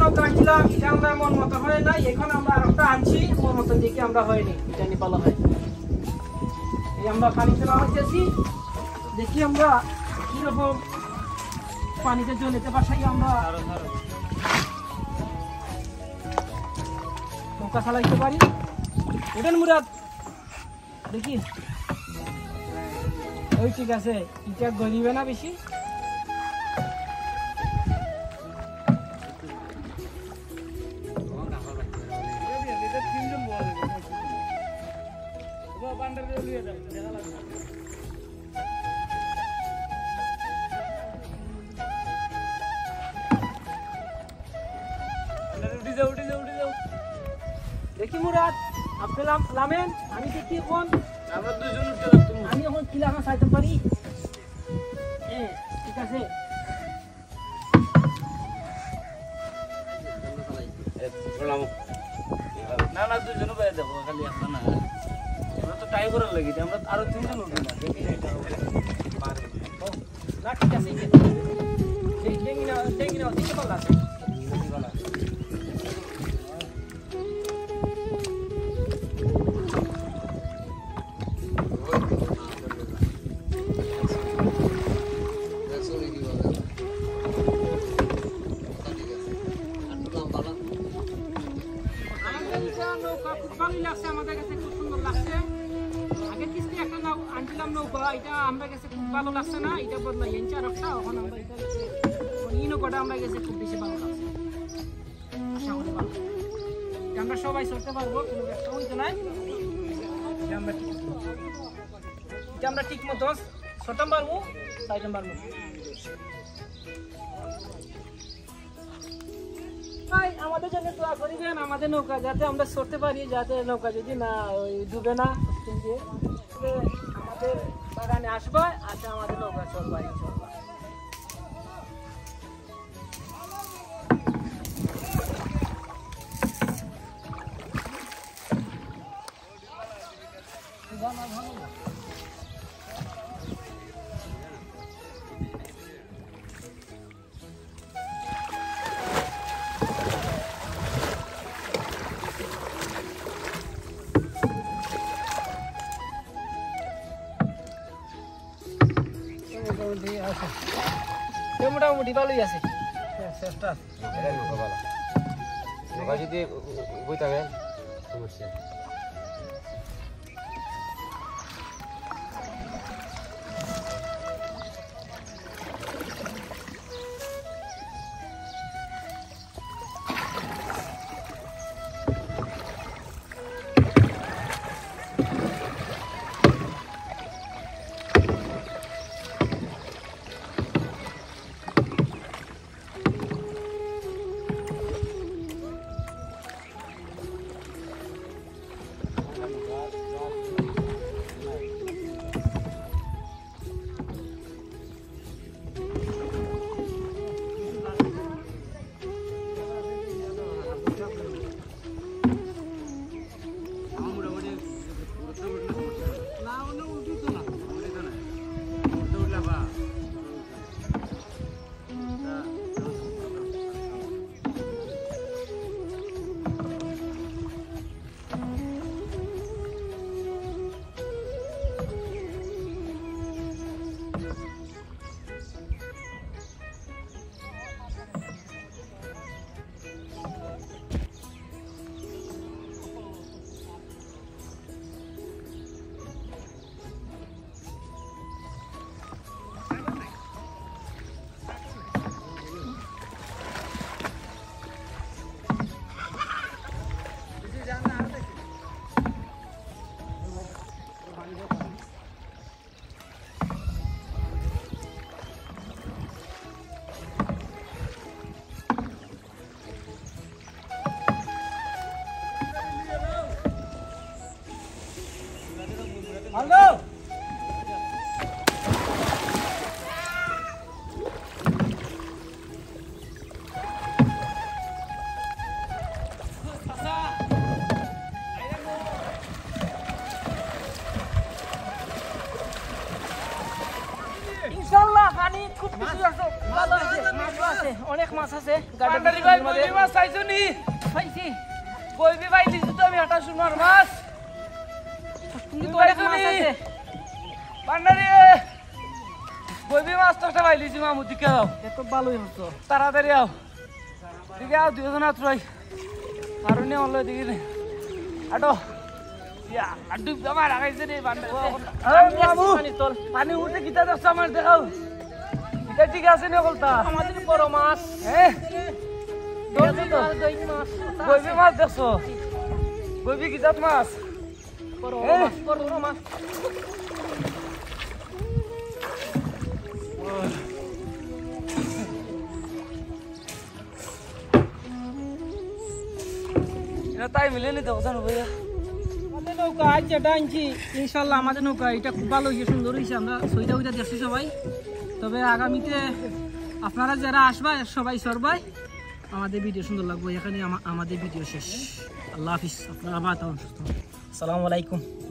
মাত্র আনছিলাম এটা আমরা মন মতো হয় না, এখন আমরা আরেকটা আনছি মন মতো দেখি আমরা হয়নি, এটা নিয়ে ভালো হয়। এই আমরা পানি ফেলা হইতেছি, দেখি আমরা কিরকম পানিতে জলেতে বাসাই আমরা নৌকা চালাইতে পারি। ওঠেন মুরাদ, দেখি ওই ঠিক আছে, এটা গড়িবে না বেশি। দেখি মুরাদ, আপনি নামেন, আমি দেখি এখন আমরা দুজন উঠতে আমি এখন কি লাগা চাইতে পারি। ঠিক আছে, না না দুজন বাইরে যাবো, খালি একটা না, আমরা তো টাই করার লাগি, আমরা আরো তিনজন উঠবো না, দেখি না ঠিক আছে, দেখি না দেখতে ভালো আছে। নৌকা খুব ভালোই লাগছে, আমাদের কাছে খুব সুন্দর লাগছে। আগের কিস্তি একটা আনছিলাম নৌকা, এটা আমরা কাছে খুব ভালো লাগছে না, এটা বদলাই এনেছি আর একটা, এখন আমরা এটা এই নৌকাটা আমরা কাছে খুব বেশি ভালো লাগছে। আশা করি ভালো আমরা সবাই চলতে পারবো, কোনো ব্যবসা হইতে নাই। এটা আমরা ঠিক মতো ছটাম পারবো, চাইটাম পারবো। আমাদের জন্য দোয়া করিবেন, আমাদের নৌকা যাতে আমরা চড়তে পারি, যাতে নৌকা যদি না ডুবে না, আমাদের বাগানে আসবে, আসে আমাদের নৌকা চলবা ইনশাআল্লাহ। মোটামুটি ভালোই আছে, চেষ্টা যদি বই থাকে সমস্যা। হ্যালো ইনশাআল্লাহ পানি খুব কিছু আছে ভালো আছে মাছও আছে অনেক মাছ আছে পান্ডারি ভাই কই মাছ চাইছো নি পাইছি কইবি ভাই দিছি তো আমি আটা সুমার মাছ তুমি তো অনেক মাছ আছে পান্ডারি কইবি মাছ তো একটা পাইলিছি মামু দিকে দাও এত ভালোই হতো তাড়াতাড়ি আও দিকে আও দুজন আত্রই কারণ নে হলো দিকে আটো ইয়া আড্ডু আমার আগাইছে রে পান্ডারি মামু পানি তোল পানি উঠে কিতা দেখছ আমার দেখাও এটা ঠিক আছে নে বলতা আমাদের বড় মাছ হ্যাঁ দই মাছ কইবি মাছ দেখছো কইবি কিতাত মাছ বড় হ্যাঁ। মাছ বড় মাছ এটা তাই মিলে নি দেখো জানো ভাইয়া আমাদের নৌকা আজ যেটা আনছি ইনশাল্লাহ আমাদের নৌকা এটা খুব ভালো হয়েছে সুন্দর হয়েছে আমরা সইটা উইটা দেখছি সবাই তবে আগামীতে আপনারা যারা আসবা সবাই সরবাই আমাদের ভিডিও সুন্দর লাগবে এখানে আমাদের ভিডিও শেষ আল্লাহ হাফিজ আপনারা আবার আসসালামু আলাইকুম